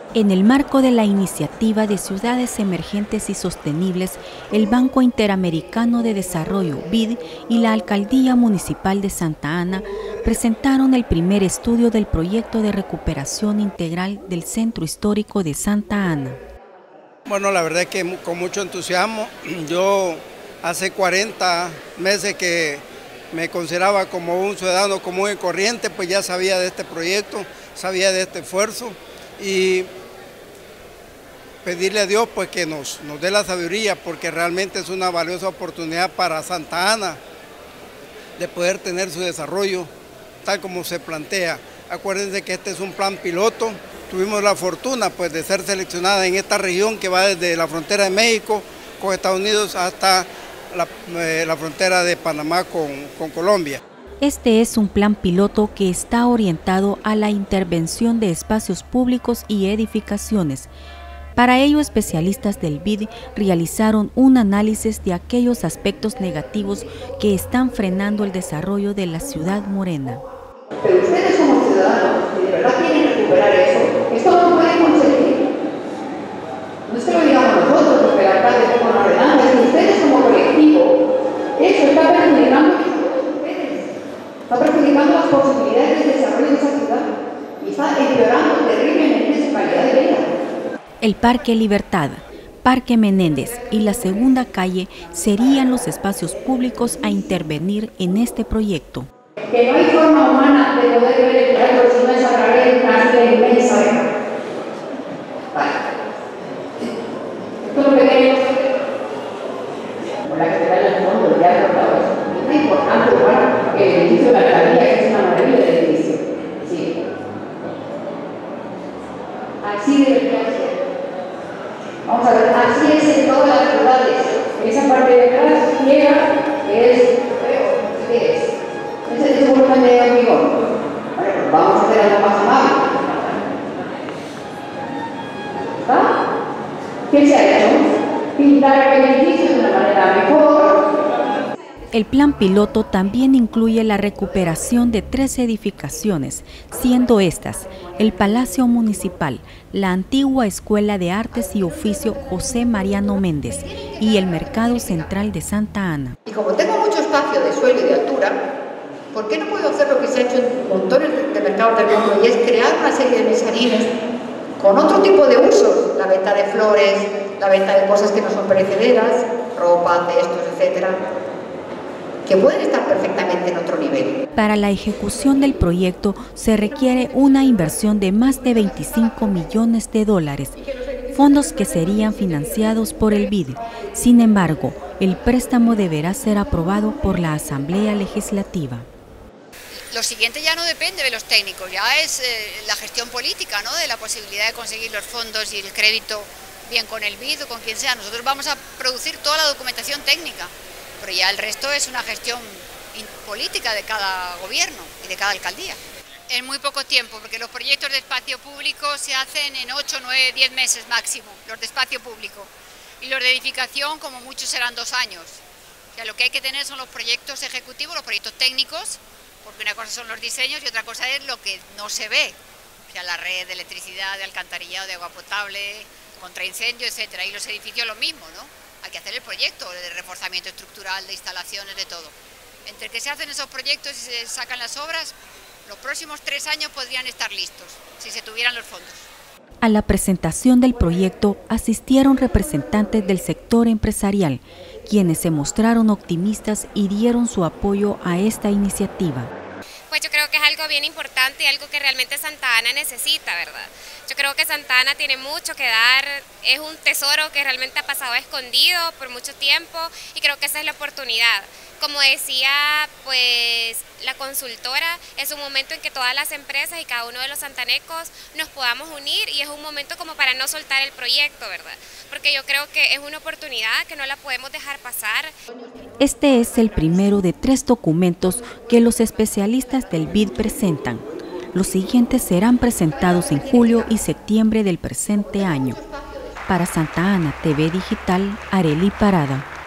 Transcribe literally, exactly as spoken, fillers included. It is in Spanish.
En el marco de la iniciativa de Ciudades Emergentes y Sostenibles, el Banco Interamericano de Desarrollo, B I D, y la Alcaldía Municipal de Santa Ana presentaron el primer estudio del proyecto de recuperación integral del Centro Histórico de Santa Ana. Bueno, la verdad es que con mucho entusiasmo. Yo hace cuarenta meses que me consideraba como un ciudadano común y corriente, pues ya sabía de este proyecto, sabía de este esfuerzo y pedirle a Dios pues que nos, nos dé la sabiduría, porque realmente es una valiosa oportunidad para Santa Ana de poder tener su desarrollo tal como se plantea. Acuérdense que este es un plan piloto. Tuvimos la fortuna pues de ser seleccionada en esta región que va desde la frontera de México con Estados Unidos hasta la, eh, la frontera de Panamá con, con Colombia. Este es un plan piloto que está orientado a la intervención de espacios públicos y edificaciones. Para ello, especialistas del B I D realizaron un análisis de aquellos aspectos negativos que están frenando el desarrollo de la ciudad morena. Pero ustedes como ciudadanos, si de verdad quieren recuperar eso, esto no puede conseguir. No es que lo digamos nosotros, porque el alcalde como nos ordenamos, es que ustedes como colectivo, eso está perjudicando a ustedes, está perjudicando las posibilidades de desarrollo de esa ciudad y está empeorando terriblemente su calidad de vida. El Parque Libertad, Parque Menéndez y la Segunda Calle serían los espacios públicos a intervenir en este proyecto. Que no hay forma humana de poder ver el teatro si no es a través de una fila inmensa de gente. Vale. Esto es lo que queremos hacer. Como la que se da en el fondo, el teatro, todo eso. Es importante, bueno, que el edificio de la alcaldía es una maravilla de edificio. Sí. Así debería ser. Vamos a ver, así es en todas las ciudades. Esa parte de atrás ciega, que es, ¿qué es? Ese es un volumen de hormigón. Vale, pues vamos a hacer algo más amable. ¿Está? ¿Qué se ha hecho? Pintar el edificio de una manera mejor. El plan piloto también incluye la recuperación de tres edificaciones, siendo estas el Palacio Municipal, la antigua Escuela de Artes y Oficio José Mariano Méndez y el Mercado Central de Santa Ana. Y como tengo mucho espacio de suelo y de altura, ¿por qué no puedo hacer lo que se ha hecho en montones de mercados del mundo? Y es crear una serie de mezanines con otro tipo de usos, la venta de flores, la venta de cosas que no son perecederas, ropa, cestos, etcétera, que pueden estar perfectamente en otro nivel. Para la ejecución del proyecto se requiere una inversión de más de veinticinco millones de dólares, fondos que serían financiados por el B I D. Sin embargo, el préstamo deberá ser aprobado por la Asamblea Legislativa. Lo siguiente ya no depende de los técnicos, ya es eh, la gestión política, ¿no? De la posibilidad de conseguir los fondos y el crédito bien con el B I D o con quien sea. Nosotros vamos a producir toda la documentación técnica, pero ya el resto es una gestión política de cada gobierno y de cada alcaldía. En muy poco tiempo, porque los proyectos de espacio público se hacen en ocho, nueve, diez meses máximo, los de espacio público. Y los de edificación, como muchos, serán dos años. O sea, lo que hay que tener son los proyectos ejecutivos, los proyectos técnicos, porque una cosa son los diseños y otra cosa es lo que no se ve. O sea, la red de electricidad, de alcantarillado, de agua potable, contra incendio, etcétera. Y los edificios lo mismo, ¿no? Hay que hacer el proyecto de reforzamiento estructural, de instalaciones, de todo. Entre que se hacen esos proyectos y se sacan las obras, los próximos tres años podrían estar listos, si se tuvieran los fondos. A la presentación del proyecto asistieron representantes del sector empresarial, quienes se mostraron optimistas y dieron su apoyo a esta iniciativa. Pues yo creo que es algo bien importante y algo que realmente Santa Ana necesita, ¿verdad? Yo creo que Santa Ana tiene mucho que dar, es un tesoro que realmente ha pasado escondido por mucho tiempo y creo que esa es la oportunidad. Como decía pues la consultora, es un momento en que todas las empresas y cada uno de los santanecos nos podamos unir y es un momento como para no soltar el proyecto, ¿verdad? Porque yo creo que es una oportunidad que no la podemos dejar pasar. Este es el primero de tres documentos que los especialistas del B I D presentan. Los siguientes serán presentados en julio y septiembre del presente año. Para Santa Ana T V Digital, Arely Parada.